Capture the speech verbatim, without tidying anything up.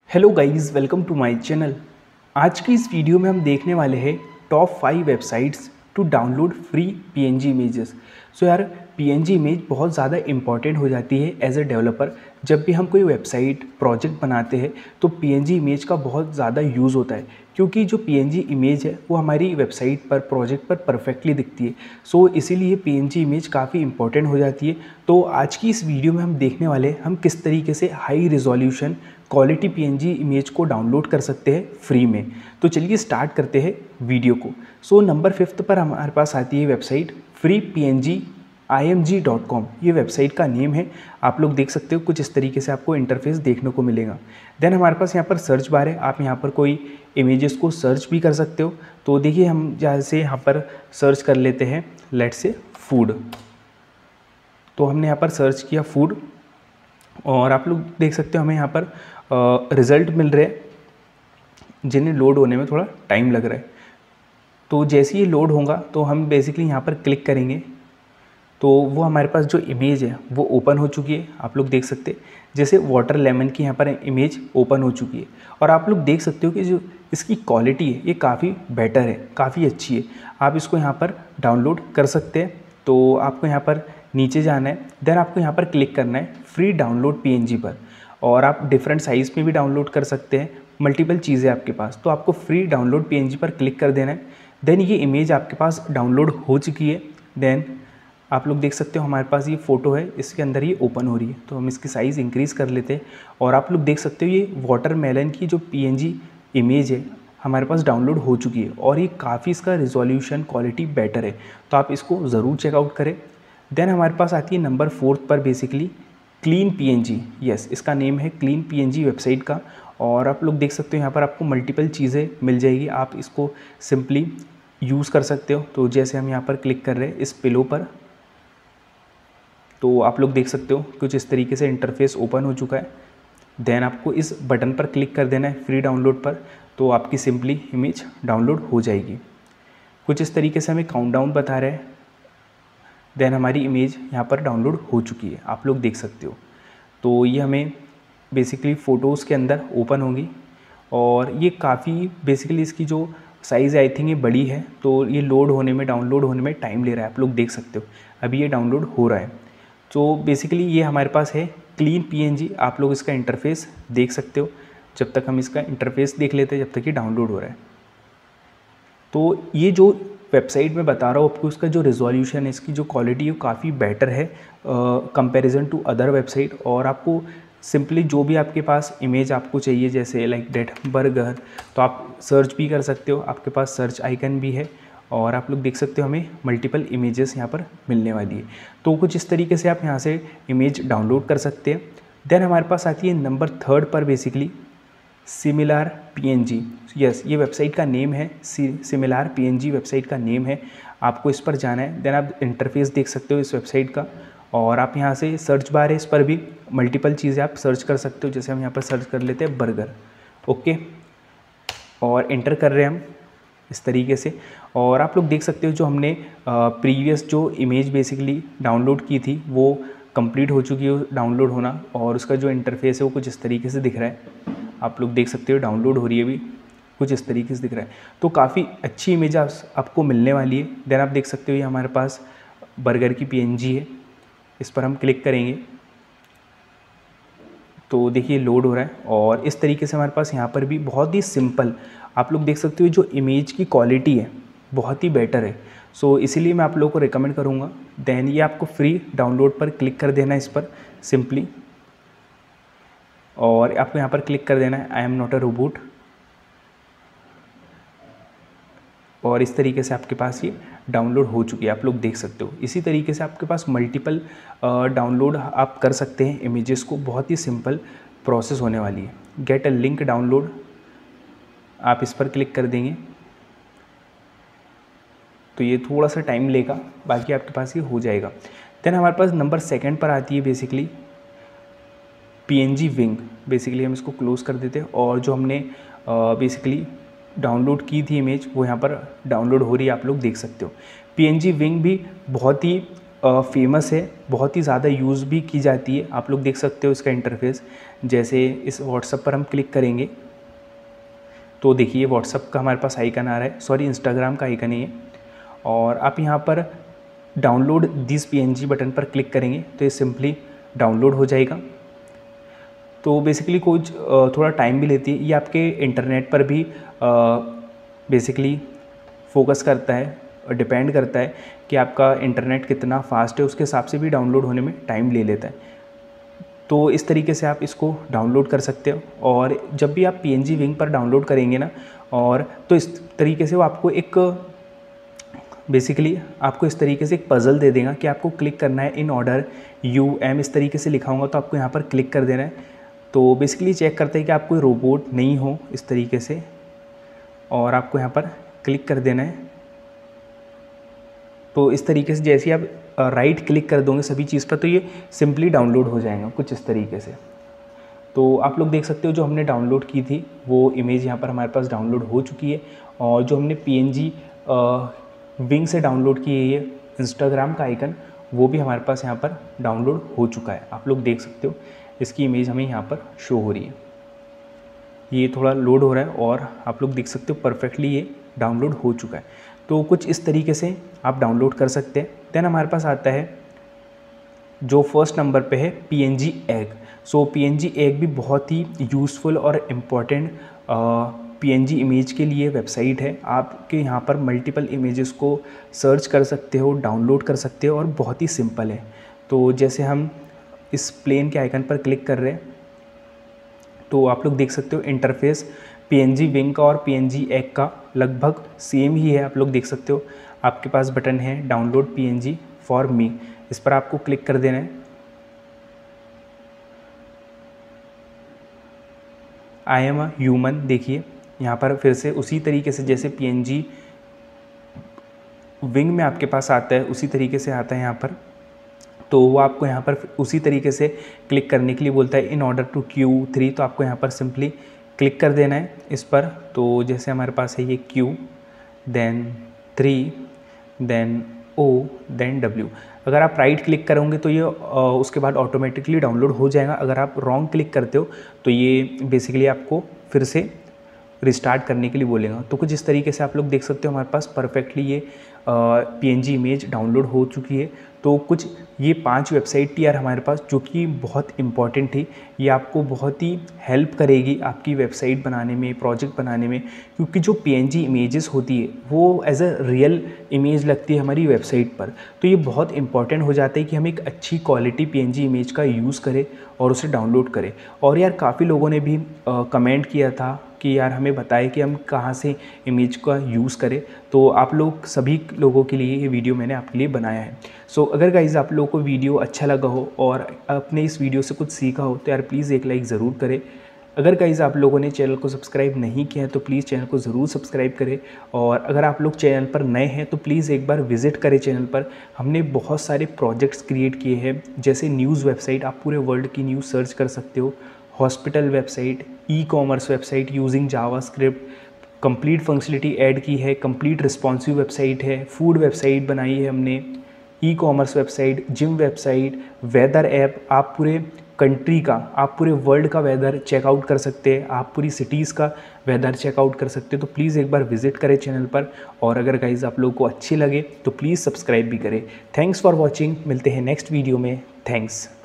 Hello guys, welcome to my channel. आज की इस वीडियो में हम देखने वाले हैं top five websites to download free PNG images. So यार, पीएनजी इमेज बहुत ज़्यादा इंपॉर्टेंट हो जाती है एज अ डेवलपर। जब भी हम कोई वेबसाइट प्रोजेक्ट बनाते हैं तो पीएनजी इमेज का बहुत ज़्यादा यूज़ होता है, क्योंकि जो पीएनजी इमेज है वो हमारी वेबसाइट पर प्रोजेक्ट पर परफेक्टली दिखती है। सो इसीलिए पीएनजी इमेज काफ़ी इंपॉर्टेंट हो जाती है। तो आज की इस वीडियो में हम देखने वाले हैं हम किस तरीके से high resolution quality PNG image को डाउनलोड कर सकते हैं फ्री में। तो चलिए स्टार्ट करते हैं वीडियो को। सो नंबर फिफ्थ पर हमारे पास आती है website free P N G I M G dot com. ये वेबसाइट का नेम है। आप लोग देख सकते हो कुछ इस तरीके से आपको इंटरफेस देखने को मिलेगा। देन हमारे पास यहाँ पर सर्च बार है। आप यहाँ पर कोई इमेजेस को सर्च भी कर सकते हो। तो देखिए, हम जैसे यहाँ पर सर्च कर लेते हैं, लेट्स से फूड। तो हमने यहाँ पर सर्च किया फूड और आप लोग देख सकते हो हमें यहाँ पर रिज़ल्ट uh, मिल रहे हैं, जिन्हें लोड होने में थोड़ा टाइम लग रहा है। तो जैसे ही लोड होगा तो हम बेसिकली यहाँ पर क्लिक करेंगे तो वो हमारे पास जो इमेज है वो ओपन हो चुकी है। आप लोग देख सकते हैं जैसे वाटर लेमन की यहाँ पर इमेज ओपन हो चुकी है। और आप लोग देख सकते हो कि जो इसकी क्वालिटी है ये काफ़ी बेटर है, काफ़ी अच्छी है। आप इसको यहाँ पर डाउनलोड कर सकते हैं। तो आपको यहाँ पर नीचे जाना है, देन आपको यहाँ पर क्लिक करना है फ्री डाउनलोड पीएनजी पर। और आप डिफरेंट साइज़ में भी डाउनलोड कर सकते हैं, मल्टीपल चीज़ें आपके पास। तो आपको फ्री डाउनलोड पीएनजी पर क्लिक कर देना है। देन ये इमेज आपके पास डाउनलोड हो चुकी है। देन आप लोग देख सकते हो हमारे पास ये फ़ोटो है, इसके अंदर ये ओपन हो रही है। तो हम इसकी साइज़ इंक्रीज़ कर लेते हैं और आप लोग देख सकते हो ये वाटरमेलन की जो पीएनजी इमेज है हमारे पास डाउनलोड हो चुकी है और ये काफ़ी इसका रिजोल्यूशन क्वालिटी बेटर है। तो आप इसको ज़रूर चेकआउट करें। देन हमारे पास आती है नंबर फोर्थ पर बेसिकली क्लीन पीएनजी। यस, इसका नेम है क्लीन पीएनजी वेबसाइट का। और आप लोग देख सकते हो यहाँ पर आपको मल्टीपल चीज़ें मिल जाएगी। आप इसको सिंपली यूज़ कर सकते हो। तो जैसे हम यहाँ पर क्लिक कर रहे हैं इस पिलो पर, तो आप लोग देख सकते हो कुछ इस तरीके से इंटरफेस ओपन हो चुका है। देन आपको इस बटन पर क्लिक कर देना है फ्री डाउनलोड पर। तो आपकी सिंपली इमेज डाउनलोड हो जाएगी। कुछ इस तरीके से हमें काउंटडाउन बता रहे हैं। देन हमारी इमेज यहाँ पर डाउनलोड हो चुकी है, आप लोग देख सकते हो। तो ये हमें बेसिकली फ़ोटोज़ के अंदर ओपन होगी और ये काफ़ी बेसिकली इसकी जो साइज़ आई थिंक ये बड़ी है। तो ये लोड होने में, डाउनलोड होने में टाइम ले रहा है। आप लोग देख सकते हो अभी ये डाउनलोड हो रहा है। तो बेसिकली ये हमारे पास है क्लीन पीएनजी। आप लोग इसका इंटरफेस देख सकते हो। जब तक हम इसका इंटरफेस देख लेते हैं, जब तक ये डाउनलोड हो रहा है। तो ये जो वेबसाइट में बता रहा हूँ आपको, उसका जो रिजोल्यूशन है, इसकी जो क्वालिटी है वो काफ़ी बेटर है कंपैरिजन टू अदर वेबसाइट। और आपको सिंपली जो भी आपके पास इमेज आपको चाहिए, जैसे लाइक डेट बर्गर, तो आप सर्च भी कर सकते हो। आपके पास सर्च आइकन भी है और आप लोग देख सकते हो हमें मल्टीपल इमेजेस यहाँ पर मिलने वाली है। तो कुछ इस तरीके से आप यहाँ से इमेज डाउनलोड कर सकते हैं। देन हमारे पास आती है नंबर थर्ड पर बेसिकली सिमिलर पीएनजी। यस, ये वेबसाइट का नेम है, सिमिलर पीएनजी वेबसाइट का नेम है। आपको इस पर जाना है। देन आप इंटरफेस देख सकते हो इस वेबसाइट का और आप यहाँ से सर्च बार है, इस पर भी मल्टीपल चीज़ें आप सर्च कर सकते हो। जैसे हम यहाँ पर सर्च कर लेते हैं बर्गर, ओके, और एंटर कर रहे हैं हम इस तरीके से। और आप लोग देख सकते हो जो हमने प्रीवियस जो इमेज बेसिकली डाउनलोड की थी वो कंप्लीट हो चुकी है डाउनलोड होना। और उसका जो इंटरफेस है वो कुछ इस तरीके से दिख रहा है। आप लोग देख सकते हो डाउनलोड हो रही है, अभी कुछ इस तरीके से दिख रहा है। तो काफ़ी अच्छी इमेज आप, आपको मिलने वाली है। देन आप देख सकते हो ये हमारे पास बर्गर की पीएनजी है। इस पर हम क्लिक करेंगे तो देखिए लोड हो रहा है। और इस तरीके से हमारे पास यहाँ पर भी बहुत ही सिंपल, आप लोग देख सकते हो जो इमेज की क्वालिटी है बहुत ही बेटर है। सो so, इसीलिए मैं आप लोगों को रिकमेंड करूँगा। देन ये आपको फ्री डाउनलोड पर क्लिक कर देना है इस पर सिंपली, और आपको यहाँ पर क्लिक कर देना है I am not a robot. और इस तरीके से आपके पास ये डाउनलोड हो चुकी है, आप लोग देख सकते हो। इसी तरीके से आपके पास मल्टीपल डाउनलोड आप कर सकते हैं इमेजेस को। बहुत ही सिंपल प्रोसेस होने वाली है। गेट अ लिंक डाउनलोड, आप इस पर क्लिक कर देंगे तो ये थोड़ा सा टाइम लेगा, बाकी आपके पास ये हो जाएगा। देन हमारे पास नंबर सेकंड पर आती है बेसिकली पीएनजी विंग। बेसिकली हम इसको क्लोज़ कर देते हैं और जो हमने बेसिकली डाउनलोड की थी इमेज वो यहाँ पर डाउनलोड हो रही है, आप लोग देख सकते हो। पीएनजी विंग भी बहुत ही फेमस है, बहुत ही ज़्यादा यूज़ भी की जाती है। आप लोग देख सकते हो इसका इंटरफेस। जैसे इस व्हाट्सएप पर हम क्लिक करेंगे तो देखिए व्हाट्सएप का हमारे पास आइकन आ रहा है, सॉरी इंस्टाग्राम का आइकन है ये। और आप यहाँ पर डाउनलोड दिस पीएनजी बटन पर क्लिक करेंगे तो ये सिंपली डाउनलोड हो जाएगा। तो बेसिकली कुछ थोड़ा टाइम भी लेती है, ये आपके इंटरनेट पर भी बेसिकली फोकस करता है और डिपेंड करता है कि आपका इंटरनेट कितना फास्ट है, उसके हिसाब से भी डाउनलोड होने में टाइम ले लेता है। तो इस तरीके से आप इसको डाउनलोड कर सकते हो। और जब भी आप पीएनजी विंग पर डाउनलोड करेंगे ना, और तो इस तरीके से वो आपको एक बेसिकली आपको इस तरीके से एक पज़ल दे देगा कि आपको क्लिक करना है इन ऑर्डर यू एम, इस तरीके से लिखा होगा तो आपको यहाँ पर क्लिक कर देना है। तो बेसिकली चेक करते हैं कि आप कोई रोबोट नहीं हो इस तरीके से, और आपको यहाँ पर क्लिक कर देना है। तो इस तरीके से जैसे आप राइट क्लिक कर दोगे सभी चीज़ पर तो ये सिंपली डाउनलोड हो जाएगा कुछ इस तरीके से। तो आप लोग देख सकते हो जो हमने डाउनलोड की थी वो इमेज यहाँ पर हमारे पास डाउनलोड हो चुकी है। और जो हमने पीएनजी विंग से डाउनलोड की है ये इंस्टाग्राम का आइकन, वो भी हमारे पास यहाँ पर डाउनलोड हो चुका है। आप लोग देख सकते हो इसकी इमेज हमें यहाँ पर शो हो रही है। ये थोड़ा लोड हो रहा है और आप लोग देख सकते हो परफेक्टली ये डाउनलोड हो चुका है। तो कुछ इस तरीके से आप डाउनलोड कर सकते हैं। देन हमारे पास आता है जो फर्स्ट नंबर पे है PNG egg. So PNG egg भी बहुत ही यूज़फुल और इम्पॉर्टेंट पीएनजी इमेज के लिए वेबसाइट है। आपके यहाँ पर मल्टीपल इमेजेस को सर्च कर सकते हो, डाउनलोड कर सकते हो और बहुत ही सिंपल है। तो जैसे हम इस प्लेन के आइकन पर क्लिक कर रहे हैं तो आप लोग देख सकते हो इंटरफेस पीएनजी विंग का और पीएनजी एग का लगभग सेम ही है। आप लोग देख सकते हो आपके पास बटन है डाउनलोड पीएनजी फॉर मी, इस पर आपको क्लिक कर देना है। आई एम अ ह्यूमन, देखिए यहाँ पर फिर से उसी तरीके से जैसे पीएनजी विंग में आपके पास आता है उसी तरीके से आता है यहाँ पर। तो वो आपको यहाँ पर उसी तरीके से क्लिक करने के लिए बोलता है in order to Q three, तो आपको यहाँ पर सिंपली क्लिक कर देना है इस पर। तो जैसे हमारे पास है ये Q, then three, then O, then W. अगर आप राइट क्लिक करोगे तो ये उसके बाद ऑटोमेटिकली डाउनलोड हो जाएगा। अगर आप रॉन्ग क्लिक करते हो तो ये बेसिकली आपको फिर से रिस्टार्ट करने के लिए बोलेगा। तो कुछ इस तरीके से आप लोग देख सकते हो हमारे पास परफेक्टली ये पीएनजी इमेज डाउनलोड हो चुकी है। तो कुछ ये पांच वेबसाइट थी यार हमारे पास जो कि बहुत इंपॉर्टेंट थी। ये आपको बहुत ही हेल्प करेगी आपकी वेबसाइट बनाने में, प्रोजेक्ट बनाने में, क्योंकि जो पीएनजी इमेजेस होती है वो एज अ रियल इमेज लगती है हमारी वेबसाइट पर। तो ये बहुत इंपॉर्टेंट हो जाता है कि हम एक अच्छी क्वालिटी पीएनजी इमेज का यूज़ करें और उसे डाउनलोड करें। और यार काफ़ी लोगों ने भी कमेंट किया था कि यार हमें बताएं कि हम कहाँ से इमेज का यूज़ करें। तो आप लोग सभी लोगों के लिए ये वीडियो मैंने आपके लिए बनाया है। सो so, अगर गाइज़ आप लोगों को वीडियो अच्छा लगा हो और आपने इस वीडियो से कुछ सीखा हो तो यार प्लीज़ एक लाइक ज़रूर करें। अगर गाइज़ आप लोगों ने चैनल को सब्सक्राइब नहीं किया है तो प्लीज़ चैनल को ज़रूर सब्सक्राइब करें। और अगर आप लोग चैनल पर नए हैं तो प्लीज़ एक बार विज़िट करें चैनल पर। हमने बहुत सारे प्रोजेक्ट्स क्रिएट किए हैं, जैसे न्यूज़ वेबसाइट, आप पूरे वर्ल्ड की न्यूज़ सर्च कर सकते हो, hospital website, e commerce website using JavaScript, complete functionality add की है, कंप्लीट रिस्पॉन्सिव वेबसाइट है, फूड वेबसाइट बनाई है हमने, e commerce website, gym website, weather app, आप पूरे कंट्री का, आप पूरे वर्ल्ड का वेदर चेकआउट कर सकते हैं, आप पूरी सिटीज़ का वेदर चेकआउट कर सकते हैं। तो प्लीज़ एक बार विजिट करें चैनल पर। और अगर गाइज़ आप लोगों को अच्छी लगे तो प्लीज़ सब्सक्राइब भी करें। थैंक्स फॉर वॉचिंग, मिलते हैं नेक्स्ट वीडियो में। थैंक्स।